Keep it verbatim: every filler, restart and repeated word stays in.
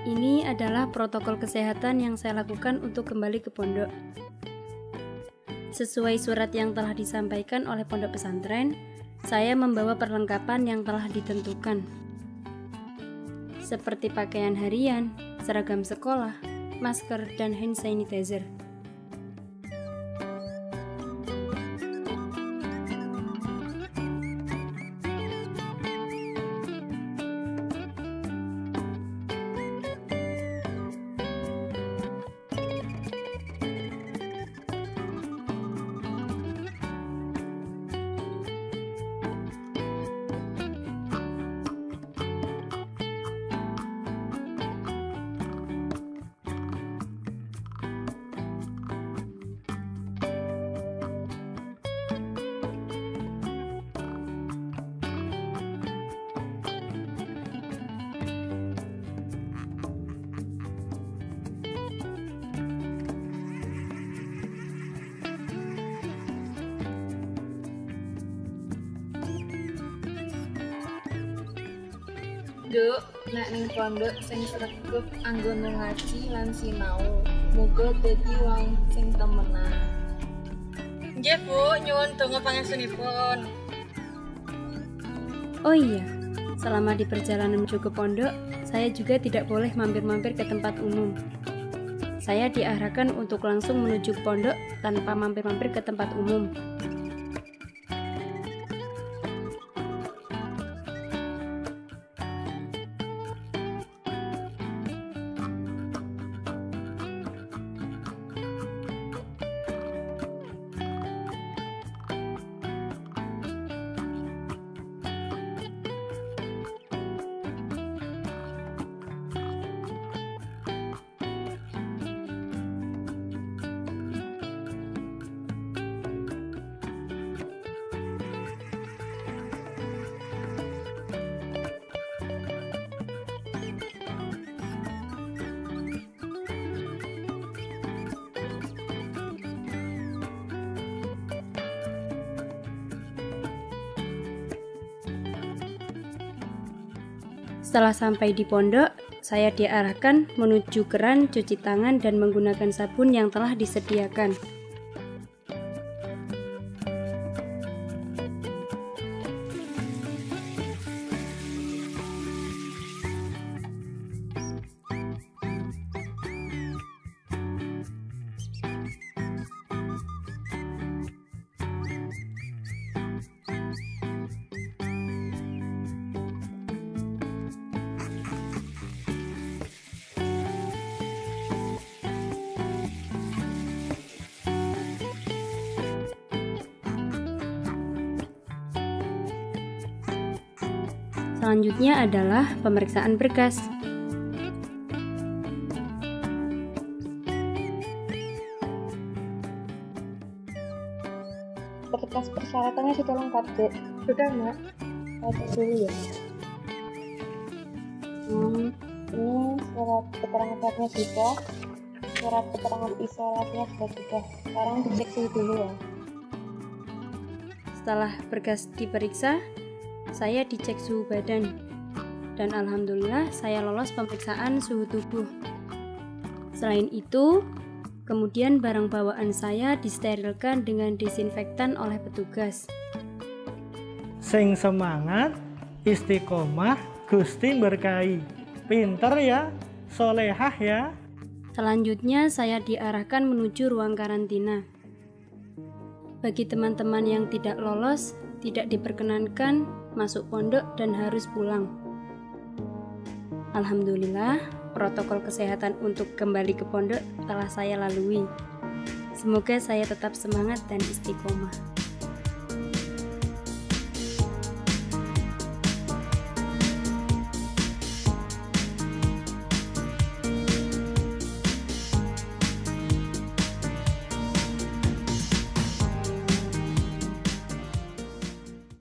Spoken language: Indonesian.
Ini adalah protokol kesehatan yang saya lakukan untuk kembali ke pondok. Sesuai surat yang telah disampaikan oleh pondok pesantren, saya membawa perlengkapan yang telah ditentukan, seperti pakaian harian, seragam sekolah, masker, dan hand sanitizer. Duk, nek ning pondok sing sregep anggone ngaji lan sinau. Muga dadi wong sing temenan. Nggih, Bu, nyuwun donga pangestunipun. Oh iya, selama di perjalanan menuju ke pondok, saya juga tidak boleh mampir-mampir ke tempat umum. Saya diarahkan untuk langsung menuju pondok tanpa mampir-mampir ke tempat umum. Setelah sampai di pondok, saya diarahkan menuju keran cuci tangan dan menggunakan sabun yang telah disediakan. Selanjutnya adalah pemeriksaan berkas. Berkas persyaratannya sudah lengkap, Dek. Sudah, Mak. Saya dulu ya. Hmm, ini surat keterangan sehatnya sudah, surat keterangan isolasinya sudah sudah. Sekarang dicek suhu dulu ya. Setelah berkas diperiksa, saya dicek suhu badan, dan alhamdulillah saya lolos pemeriksaan suhu tubuh. Selain itu, kemudian barang bawaan saya disterilkan dengan disinfektan oleh petugas. Sing semangat, istiqomah, Gusti berkahi. Pinter ya, solehah ya. Selanjutnya saya diarahkan menuju ruang karantina. Bagi teman-teman yang tidak lolos, tidak diperkenankan masuk pondok dan harus pulang. Alhamdulillah, protokol kesehatan untuk kembali ke pondok telah saya lalui. Semoga saya tetap semangat dan istiqomah.